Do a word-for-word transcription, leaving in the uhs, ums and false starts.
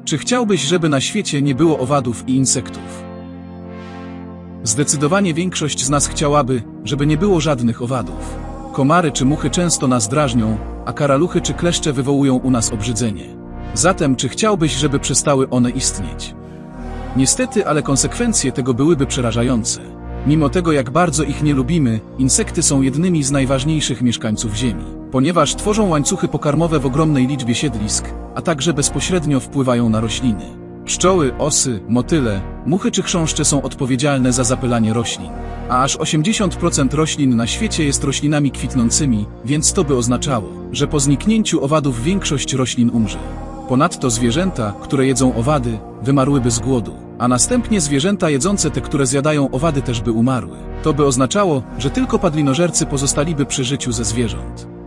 Czy chciałbyś, żeby na świecie nie było owadów i insektów? Zdecydowanie większość z nas chciałaby, żeby nie było żadnych owadów. Komary czy muchy często nas drażnią, a karaluchy czy kleszcze wywołują u nas obrzydzenie. Zatem czy chciałbyś, żeby przestały one istnieć? Niestety, ale konsekwencje tego byłyby przerażające. Mimo tego, jak bardzo ich nie lubimy, insekty są jednymi z najważniejszych mieszkańców Ziemi, ponieważ tworzą łańcuchy pokarmowe w ogromnej liczbie siedlisk, a także bezpośrednio wpływają na rośliny. Pszczoły, osy, motyle, muchy czy chrząszcze są odpowiedzialne za zapylanie roślin. A aż osiemdziesiąt procent roślin na świecie jest roślinami kwitnącymi, więc to by oznaczało, że po zniknięciu owadów większość roślin umrze. Ponadto zwierzęta, które jedzą owady, wymarłyby z głodu, a następnie zwierzęta jedzące te, które zjadają owady, też by umarły. To by oznaczało, że tylko padlinożercy pozostaliby przy życiu ze zwierząt.